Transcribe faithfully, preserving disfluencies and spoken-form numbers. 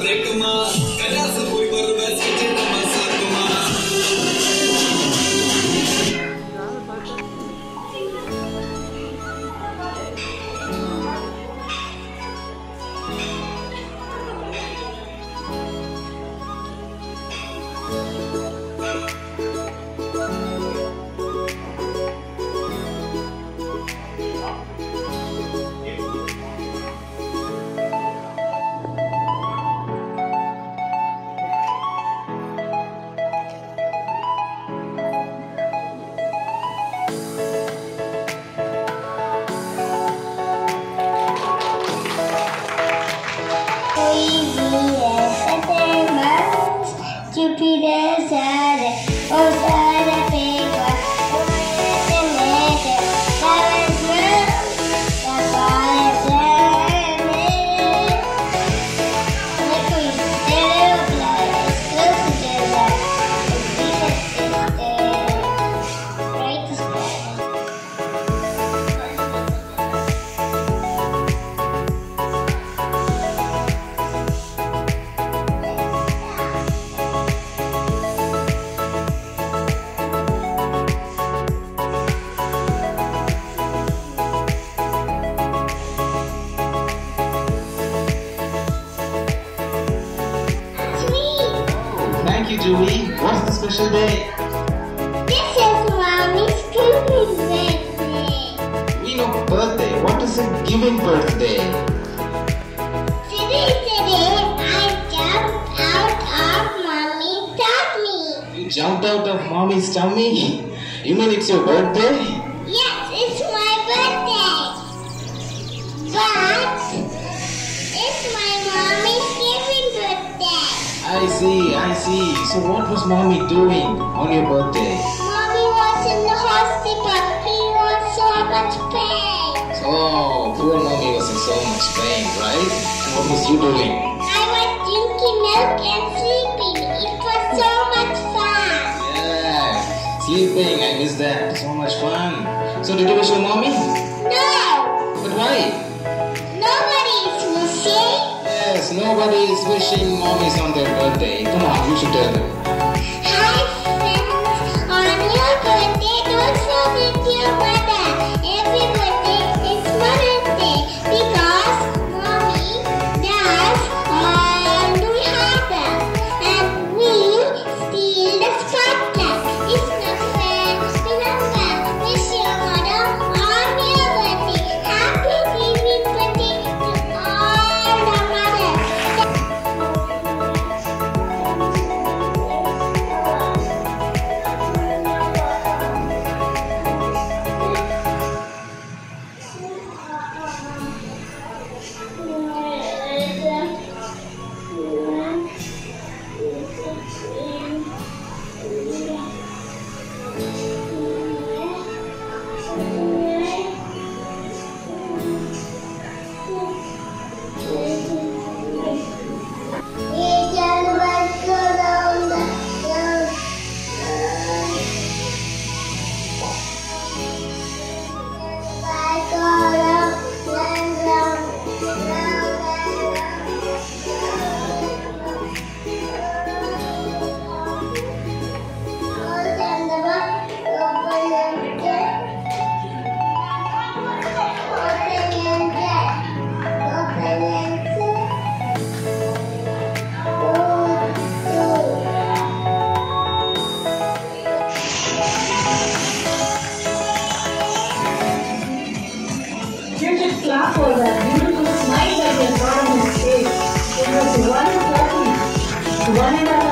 Jupiter said, oh, sad a big one. Thank you, Julie. What's the special day? This is Mommy's giving birthday. We know birthday. What is a giving birthday? Today, today, I jumped out of Mommy's tummy. You jumped out of Mommy's tummy? You mean it's your birthday? Yes, it's my birthday. But it's my Mommy's giving birthday. I see, I see. So what was Mommy doing on your birthday? Mommy was in the hospital. He was so much pain. Oh, poor Mommy was in so much pain, right? And what was you doing? I was drinking milk and sleeping. It was so much fun. Yeah, sleeping. I miss that. So much fun. So did you wish your Mommy? No. But why? Nobody is wishing. Yes, nobody is wishing Mommies on their birthday. Come on, you should tell them. Hi friends, on your birthday, don't forget your mother. Every birthday is Mother's Day because Mommy does all we harder and we steal the spotlight. It's not fair. Remember, wish your mother on your birthday. Happy giving birthday to all the mothers. You should clap for that beautiful smile that you brought on his face. It was one and one. One and